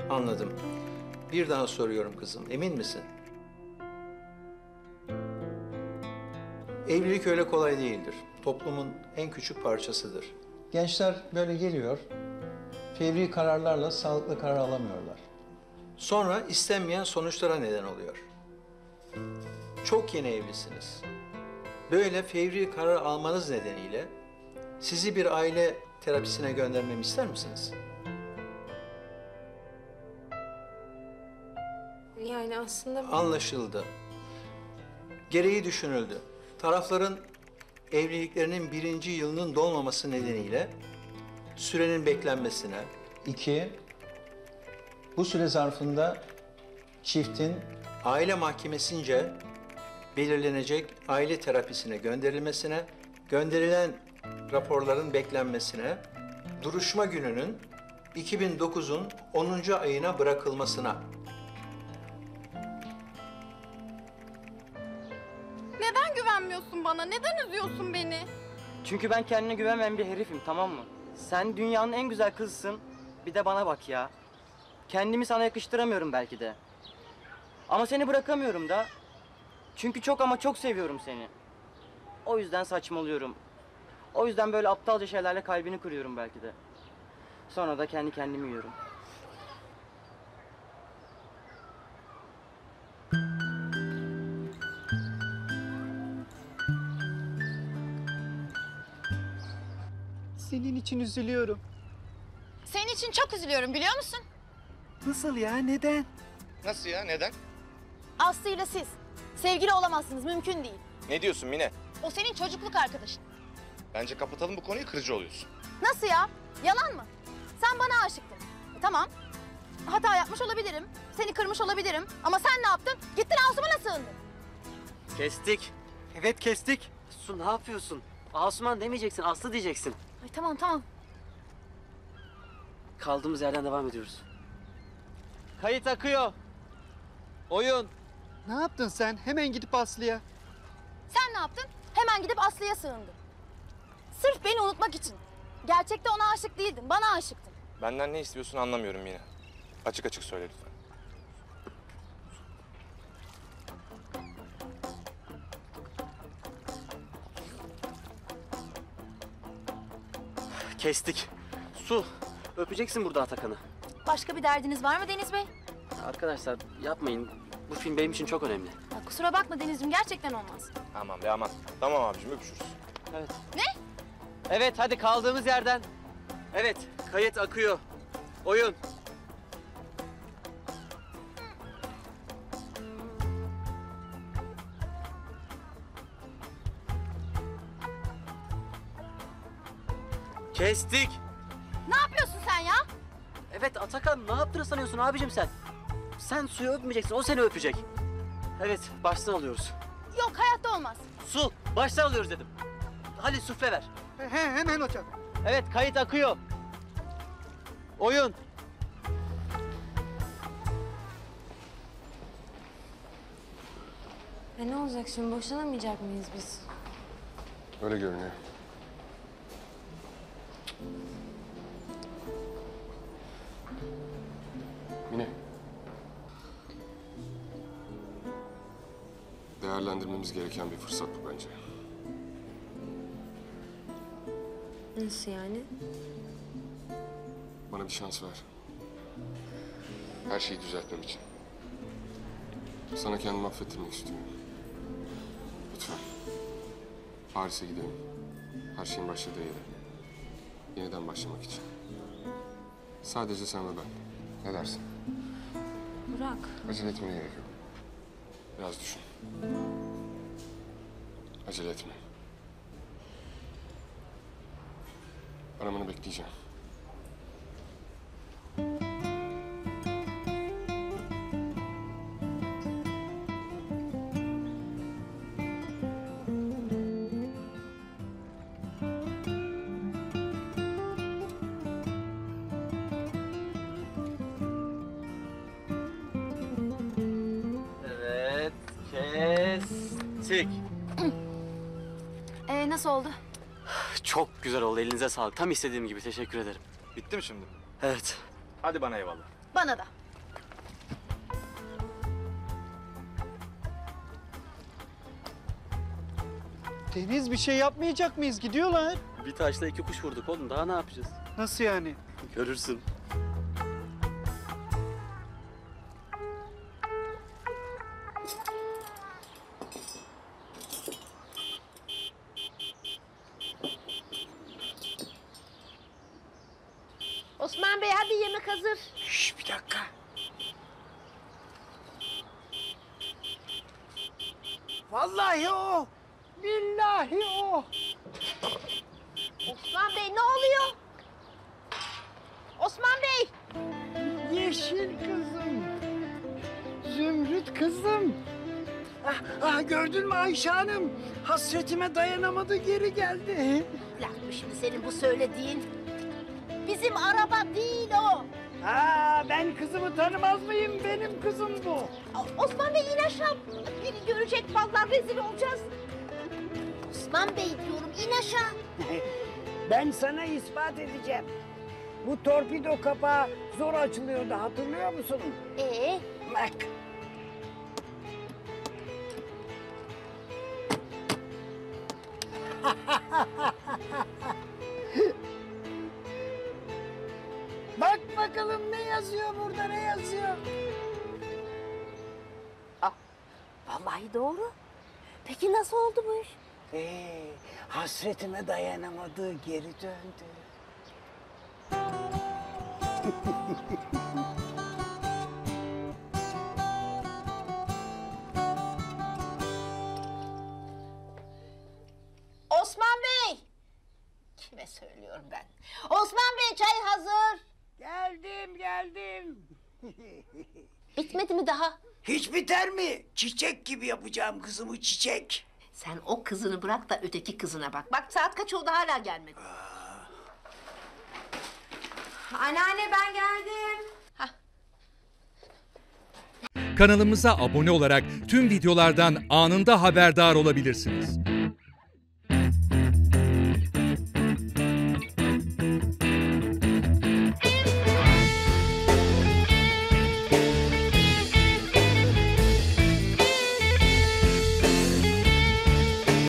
Anladım. Bir daha soruyorum kızım, emin misin? Evlilik öyle kolay değildir. Toplumun en küçük parçasıdır. Gençler böyle geliyor, fevri kararlarla sağlıklı karar alamıyorlar. Sonra istenmeyen sonuçlara neden oluyor. Çok yeni evlisiniz. Böyle fevri karar almanız nedeniyle sizi bir aile terapisine göndermemi ister misiniz? Yani aslında... Anlaşıldı. Gereği düşünüldü. Tarafların evliliklerinin 1. yılının dolmaması nedeniyle sürenin beklenmesine. 2. Bu süre zarfında çiftin aile mahkemesince belirlenecek aile terapisine gönderilmesine, gönderilen raporların beklenmesine, duruşma gününün 2009'un 10. ayına bırakılmasına. Neden güvenmiyorsun bana? Neden üzüyorsun beni? Çünkü ben kendine güvenmeyen bir herifim, tamam mı? Sen dünyanın en güzel kızısın. Bir de bana bak ya. Kendimi sana yakıştıramıyorum belki de. Ama seni bırakamıyorum da. Çünkü çok ama çok seviyorum seni. O yüzden saçmalıyorum. O yüzden böyle aptalca şeylerle kalbini kırıyorum belki de. Sonra da kendi kendimi yiyorum. Senin için üzülüyorum. Senin için çok üzülüyorum biliyor musun? Nasıl ya? Neden? Nasıl ya? Neden? Aslı ile siz. Sevgili olamazsınız, mümkün değil. Ne diyorsun Mine? O senin çocukluk arkadaşın. Bence kapatalım bu konuyu, kırıcı oluyorsun. Nasıl ya? Yalan mı? Sen bana aşıktın. Tamam. Hata yapmış olabilirim. Seni kırmış olabilirim. Ama sen ne yaptın? Gittin Asuman'a sığındın. Kestik. Evet, kestik. Su ne yapıyorsun? Asuman demeyeceksin, Aslı diyeceksin. Ay tamam. Kaldığımız yerden devam ediyoruz. Kayıt akıyor. Oyun. Ne yaptın sen? Hemen gidip Aslı'ya. Sen ne yaptın? Hemen gidip Aslı'ya sığındın. Sırf beni unutmak için. Gerçekte ona aşık değildin, bana aşıktın. Benden ne istiyorsun anlamıyorum Mine. Açık açık söyle lütfen. Kestik. Su, öpeceksin burada Atakan'ı. Başka bir derdiniz var mı Deniz Bey? Arkadaşlar yapmayın. Bu film benim için çok önemli. Ya kusura bakma Deniz'ciğim, gerçekten olmaz. Aman be aman. Tamam abicim, öpüşürüz. Evet. Ne? Evet, hadi kaldığımız yerden. Evet, kayıt akıyor. Oyun. Kestik. Ne yapıyorsun sen ya? Evet Atakan, ne yaptığını sanıyorsun abicim sen? Sen suyu öpmeyeceksin, o seni öpecek. Evet, baştan alıyoruz. Yok, hayatta olmaz. Su, baştan alıyoruz dedim. Hadi sufle ver. Hemen hocam. Evet, kayıt akıyor. Oyun. Ne olacak şimdi? Boşanamayacak mıyız biz? Öyle görünüyor. Mine. Değerlendirmemiz gereken bir fırsat bu bence. Nasıl yani? Bana bir şans ver. Her şeyi düzeltmem için. Sana kendimi affettirmek istiyorum. Lütfen. Paris'e gidelim. Her şeyin başladığı yere. Yeniden başlamak için. Sadece sen ve ben. Ne dersin? Burak. Acele etmeye gerek yok. Biraz düşün. Acele etme. Aramanı bekleyeceğim. Evet, kestik. Nasıl oldu? Çok güzel oldu, elinize sağlık. Tam istediğim gibi, teşekkür ederim. Bitti mi şimdi? Evet. Hadi bana eyvallah. Bana da. Deniz, bir şey yapmayacak mıyız? Gidiyorlar. Bir taşla iki kuş vurduk oğlum. Daha ne yapacağız? Nasıl yani? Görürsün. Osman Bey hadi yemek hazır. Şş, bir dakika. Vallahi o. Billahi o. Osman Bey ne oluyor? Osman Bey! Yeşil kızım. Zümrüt kızım. Gördün mü Ayşe Hanım? Hasretime dayanamadı, geri geldi. Laf mı şimdi senin bu söylediğin? Bizim araba değil o. Ben kızımı tanımaz mıyım? Benim kızım bu. Osman Bey in aşağı. Biri görecek vallahi rezil olacağız. Osman Bey diyorum in aşağı. Ben sana ispat edeceğim. Bu torpido kapağı zor açılıyordu, hatırlıyor musun? Bak. Bak bakalım ne yazıyor burada, ne yazıyor? Vallahi doğru. Peki nasıl oldu bu iş? Hasretime dayanamadı, geri döndü. Osman Bey! Kime söylüyorum ben? Osman Bey çay hazır. Geldim. Bitmedi mi daha? Hiç biter mi? Çiçek gibi yapacağım kızımı, çiçek. Sen o kızını bırak da öteki kızına bak. Bak saat kaç oldu hala gelmedi. Anneanne ben geldim. Kanalımıza abone olarak tüm videolardan anında haberdar olabilirsiniz.